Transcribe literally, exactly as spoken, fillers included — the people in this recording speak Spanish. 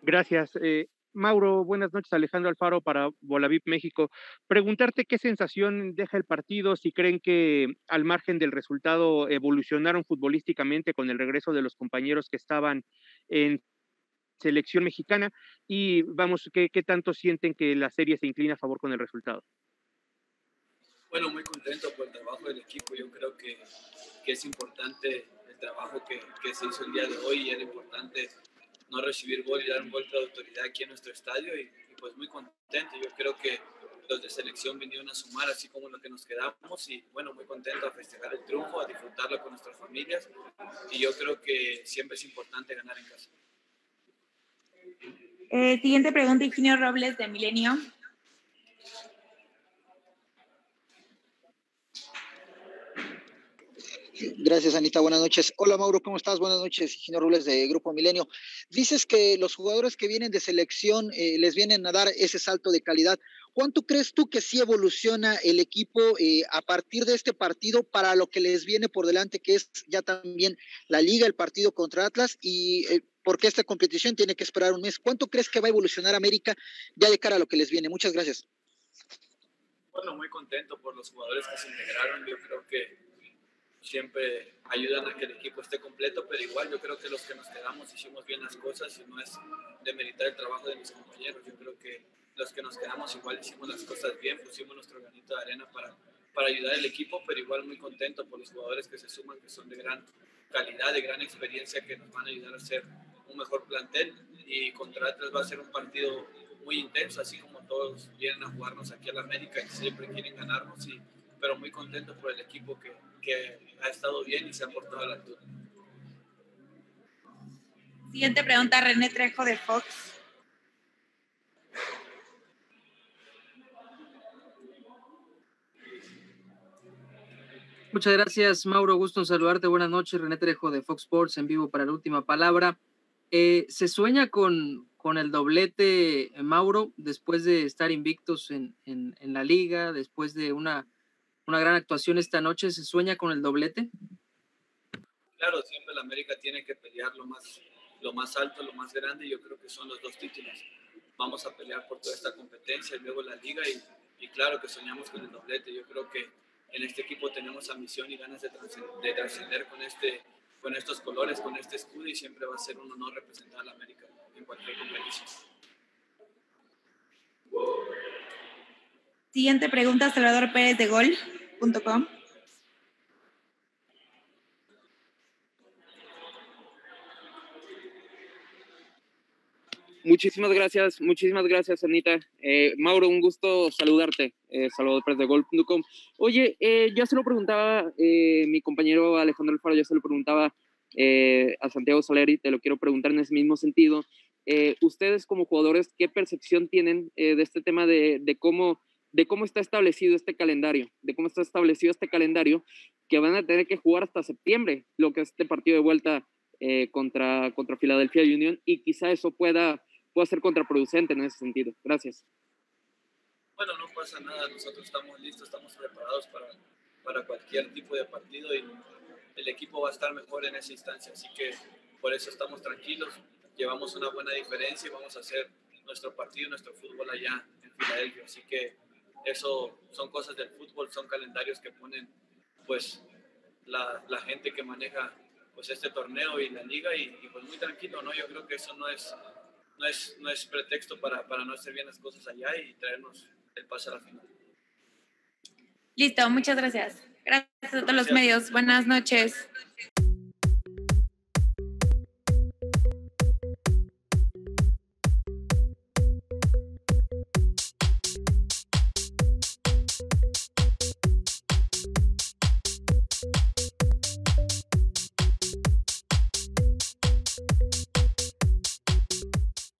Gracias. Eh, Mauro, buenas noches. Alejandro Alfaro para Bolavip México. Preguntarte qué sensación deja el partido, si creen que al margen del resultado evolucionaron futbolísticamente con el regreso de los compañeros que estaban en selección mexicana y vamos, ¿qué, qué tanto sienten que la serie se inclina a favor con el resultado? Bueno, muy contento por el trabajo del equipo. Yo creo que, que es importante el trabajo que, que se hizo el día de hoy y era importante no recibir gol y dar un golpe de autoridad aquí en nuestro estadio y, y pues muy contento. Yo creo que los de selección vinieron a sumar así como lo que nos quedamos y bueno, muy contento a festejar el triunfo, a disfrutarlo con nuestras familias y yo creo que siempre es importante ganar en casa. Eh, siguiente pregunta, Higinio Robles de Milenio. Gracias, Anita. Buenas noches. Hola, Mauro, ¿cómo estás? Buenas noches, Higinio Robles de Grupo Milenio. Dices que los jugadores que vienen de selección eh, les vienen a dar ese salto de calidad. ¿Cuánto crees tú que sí evoluciona el equipo eh, a partir de este partido para lo que les viene por delante, que es ya también la Liga, el partido contra Atlas y eh, porque esta competición tiene que esperar un mes? ¿Cuánto crees que va a evolucionar América ya de cara a lo que les viene? Muchas gracias. Bueno, muy contento por los jugadores que se integraron. Yo creo que siempre ayudan a que el equipo esté completo, pero igual yo creo que los que nos quedamos hicimos bien las cosas y no es demeritar el trabajo de mis compañeros. Yo creo que los que nos quedamos igual hicimos las cosas bien, pusimos nuestro granito de arena para, para ayudar al equipo, pero igual muy contento por los jugadores que se suman, que son de gran calidad, de gran experiencia, que nos van a ayudar a hacer un mejor plantel y contra Atlas va a ser un partido muy intenso, así como todos vienen a jugarnos aquí a la América y siempre quieren ganarnos y pero muy contento por el equipo que, que ha estado bien y se ha portado a la altura. Siguiente pregunta, René Trejo de Fox. Muchas gracias, Mauro. Gusto en saludarte. Buenas noches, René Trejo de Fox Sports en vivo para La Última Palabra. Eh, ¿Se sueña con, con el doblete, Mauro, después de estar invictos en, en, en la liga, después de una una gran actuación esta noche? ¿Se sueña con el doblete? Claro, siempre la América tiene que pelear lo más, lo más alto, lo más grande, y yo creo que son los dos títulos. Vamos a pelear por toda esta competencia y luego la liga, y, y claro que soñamos con el doblete. Yo creo que en este equipo tenemos ambición y ganas de trascender con, este, con estos colores, con este escudo, y siempre va a ser un honor representar a la América en cualquier competición. Siguiente pregunta, Salvador Pérez de gol punto com. Muchísimas gracias, muchísimas gracias, Anita. Eh, Mauro, un gusto saludarte, eh, Salvador Pérez de gol punto com. Oye, eh, ya se lo preguntaba eh, mi compañero Alejandro Alfaro, ya se lo preguntaba eh, a Santiago Soleri, te lo quiero preguntar en ese mismo sentido. Eh, ustedes como jugadores, ¿qué percepción tienen eh, de este tema de, de cómo de cómo está establecido este calendario, de cómo está establecido este calendario, que van a tener que jugar hasta septiembre, lo que es este partido de vuelta eh, contra, contra Philadelphia Union, y quizá eso pueda, pueda ser contraproducente en ese sentido? Gracias. Bueno, no pasa nada, nosotros estamos listos, estamos preparados para, para cualquier tipo de partido y el equipo va a estar mejor en esa instancia, así que por eso estamos tranquilos, llevamos una buena diferencia y vamos a hacer nuestro partido, nuestro fútbol allá en Filadelfia, así que eso son cosas del fútbol, son calendarios que ponen pues la, la gente que maneja pues este torneo y la liga y, y pues muy tranquilo, ¿no? Yo creo que eso no es, no es, no es pretexto para, para no hacer bien las cosas allá y traernos el pase a la final. Listo, muchas gracias. Gracias a todos los medios. Buenas noches.